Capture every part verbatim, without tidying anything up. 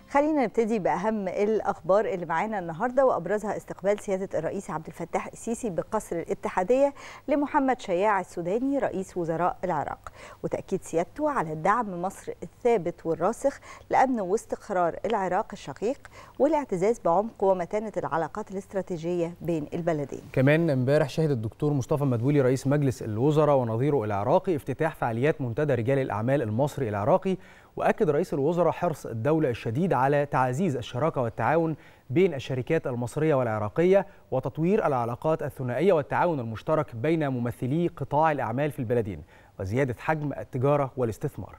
خلينا نبتدي بأهم الأخبار اللي معانا النهاردة، وأبرزها استقبال سيادة الرئيس عبد الفتاح السيسي بقصر الاتحادية لمحمد شياع السوداني رئيس وزراء العراق، وتأكيد سيادته على دعم مصر الثابت والراسخ لأمن واستقرار العراق الشقيق والاعتزاز بعمق ومتانة العلاقات الاستراتيجية بين البلدين. كمان امبارح شهد الدكتور مصطفى مدبولي رئيس مجلس الوزراء ونظيره العراقي افتتاح فعاليات منتدى رجال الأعمال المصري العراقي، وأكد رئيس الوزراء حرص الدولة الشديد على تعزيز الشراكة والتعاون بين الشركات المصرية والعراقية وتطوير العلاقات الثنائية والتعاون المشترك بين ممثلي قطاع الأعمال في البلدين وزيادة حجم التجارة والاستثمار.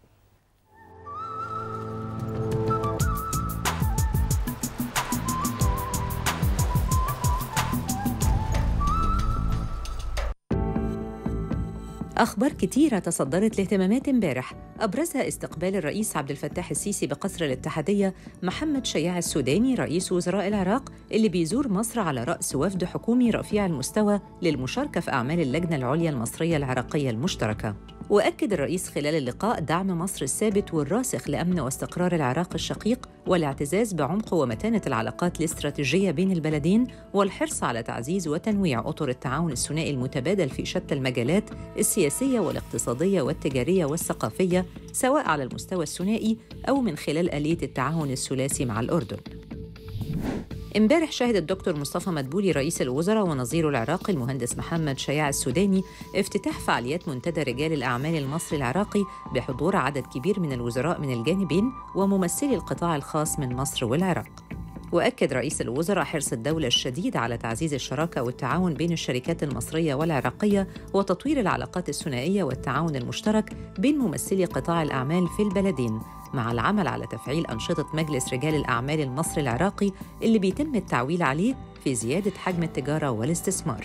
أخبار كتيرة تصدرت لاهتمامات امبارح، أبرزها استقبال الرئيس عبد الفتاح السيسي بقصر الاتحادية محمد شياع السوداني رئيس وزراء العراق اللي بيزور مصر على رأس وفد حكومي رفيع المستوى للمشاركة في أعمال اللجنة العليا المصرية العراقية المشتركة. وأكد الرئيس خلال اللقاء دعم مصر الثابت والراسخ لأمن واستقرار العراق الشقيق والاعتزاز بعمق ومتانة العلاقات الاستراتيجية بين البلدين والحرص على تعزيز وتنويع أطر التعاون الثنائي المتبادل في شتى المجالات السياسية والاقتصادية والتجارية والثقافية، سواء على المستوى الثنائي أو من خلال آلية التعاون الثلاثي مع الأردن. امبارح شهد الدكتور مصطفى مدبولي رئيس الوزراء ونظيره العراقي المهندس محمد شياع السوداني افتتاح فعاليات منتدى رجال الأعمال المصري العراقي بحضور عدد كبير من الوزراء من الجانبين وممثلي القطاع الخاص من مصر والعراق. وأكد رئيس الوزراء حرص الدولة الشديد على تعزيز الشراكة والتعاون بين الشركات المصرية والعراقية وتطوير العلاقات الثنائية والتعاون المشترك بين ممثلي قطاع الأعمال في البلدين، مع العمل على تفعيل أنشطة مجلس رجال الأعمال المصري العراقي اللي بيتم التعويل عليه في زيادة حجم التجارة والاستثمار.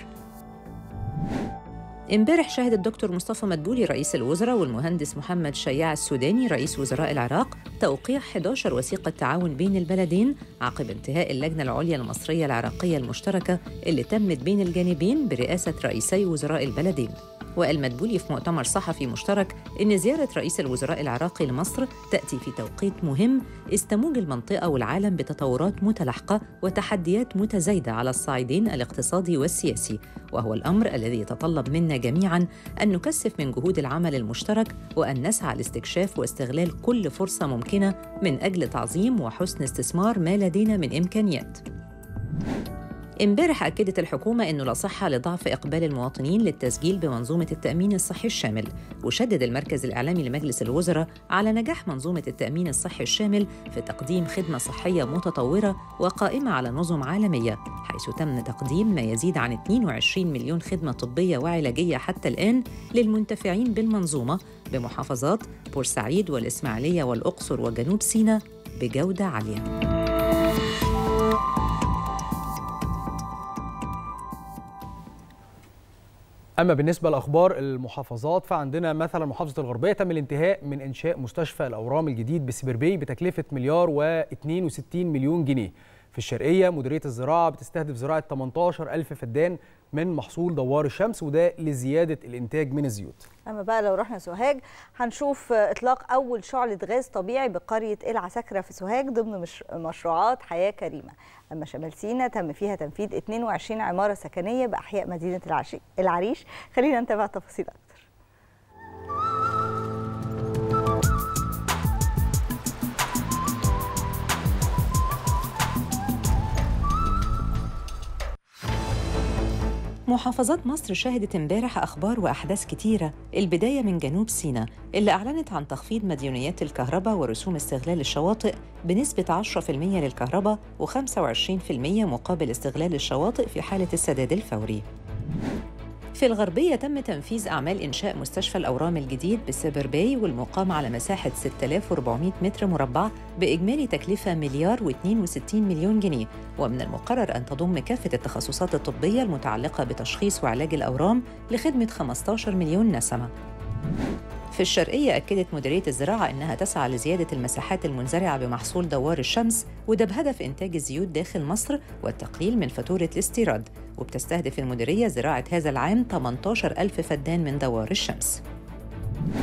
امبارح شهد الدكتور مصطفى مدبولي رئيس الوزراء والمهندس محمد شياع السوداني رئيس وزراء العراق توقيع إحدى عشرة وثيقة تعاون بين البلدين عقب انتهاء اللجنة العليا المصرية العراقية المشتركة اللي تمت بين الجانبين برئاسة رئيسي وزراء البلدين. وقال مدبولي في مؤتمر صحفي مشترك إن زيارة رئيس الوزراء العراقي لمصر تأتي في توقيت مهم استموج المنطقة والعالم بتطورات متلاحقة وتحديات متزايدة على الصعيدين الاقتصادي والسياسي، وهو الأمر الذي يتطلب منا جميعاً أن نكثف من جهود العمل المشترك وأن نسعى لاستكشاف واستغلال كل فرصة ممكنة من أجل تعظيم وحسن استثمار ما لدينا من إمكانيات. امبارح أكدت الحكومة أنه لا صحة لضعف إقبال المواطنين للتسجيل بمنظومة التأمين الصحي الشامل، وشدد المركز الإعلامي لمجلس الوزراء على نجاح منظومة التأمين الصحي الشامل في تقديم خدمة صحية متطورة وقائمة على نظم عالمية، حيث تم تقديم ما يزيد عن اثنين وعشرين مليون خدمة طبية وعلاجية حتى الآن للمنتفعين بالمنظومة بمحافظات بورسعيد والإسماعيلية والأقصر وجنوب سيناء بجودة عالية. أما بالنسبة لأخبار المحافظات فعندنا مثلا محافظة الغربية تم الانتهاء من إنشاء مستشفى الأورام الجديد بسبربي بتكلفة مليار واثنين وستين مليون جنيه. في الشرقية مديرية الزراعة بتستهدف زراعة ثمانية عشر ألف فدان من محصول دوار الشمس، وده لزيادة الإنتاج من الزيوت. أما بقى لو رحنا سوهاج هنشوف إطلاق أول شعلة غاز طبيعي بقرية العساكرة في سوهاج ضمن مش مشروعات حياة كريمة. أما شمال سيناء تم فيها تنفيذ اثنين وعشرين عمارة سكنية بأحياء مدينة العريش. خلينا نتابع تفاصيل أكتر. محافظات مصر شهدت امبارح أخبار وأحداث كتيرة، البداية من جنوب سيناء اللي أعلنت عن تخفيض مديونيات الكهرباء ورسوم استغلال الشواطئ بنسبة عشرة بالمئة للكهرباء وخمسة وعشرين بالمئة مقابل استغلال الشواطئ في حالة السداد الفوري. في الغربية تم تنفيذ أعمال إنشاء مستشفى الأورام الجديد بسبربي والمقام على مساحة ستة آلاف وأربعمئة متر مربع بإجمالي تكلفة مليار واثنين وستين مليون جنيه، ومن المقرر أن تضم كافة التخصصات الطبية المتعلقة بتشخيص وعلاج الأورام لخدمة خمسة عشر مليون نسمة. في الشرقية أكدت مديرية الزراعة أنها تسعى لزيادة المساحات المنزرعة بمحصول دوار الشمس، وده بهدف إنتاج الزيوت داخل مصر والتقليل من فاتورة الاستيراد، وبتستهدف المديرية زراعة هذا العام ثمانية عشر ألف فدان من دوار الشمس.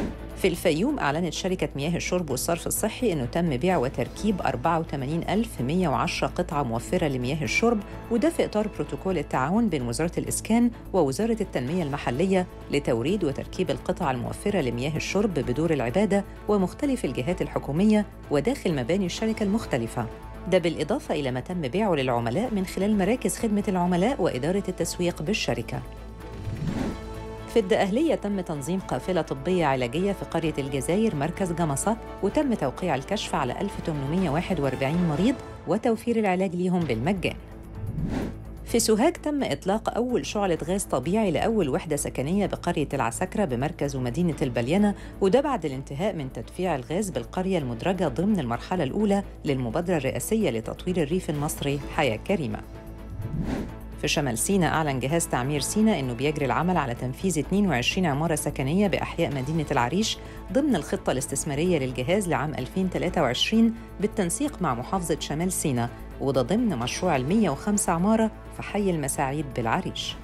في الفيوم أعلنت شركة مياه الشرب والصرف الصحي أنه تم بيع وتركيب أربعة وثمانين ألف ومئة وعشرة قطعة موفرة لمياه الشرب، وده في إطار بروتوكول التعاون بين وزارة الإسكان ووزارة التنمية المحلية لتوريد وتركيب القطع الموفرة لمياه الشرب بدور العبادة ومختلف الجهات الحكومية وداخل مباني الشركة المختلفة. ده بالإضافة إلى ما تم بيعه للعملاء من خلال مراكز خدمة العملاء وإدارة التسويق بالشركة. في الدقهلية تم تنظيم قافلة طبية علاجية في قرية الجزائر مركز جمصة، وتم توقيع الكشف على ألف وثمانمئة وواحد وأربعين مريض وتوفير العلاج ليهم بالمجان. في سوهاج تم إطلاق أول شعلة غاز طبيعي لأول وحدة سكنية بقرية العسكرة بمركز ومدينة البلينة، وده بعد الانتهاء من تدفيع الغاز بالقرية المدرجة ضمن المرحلة الأولى للمبادرة الرئاسية لتطوير الريف المصري حياة كريمة. في شمال سيناء أعلن جهاز تعمير سيناء أنه بيجري العمل على تنفيذ اثنين وعشرين عمارة سكنية بأحياء مدينة العريش ضمن الخطة الاستثمارية للجهاز لعام ألفين وثلاثة وعشرين بالتنسيق مع محافظة شمال سيناء، وده ضمن مشروع المية وخمسة عمارة في حي المساعيد بالعريش.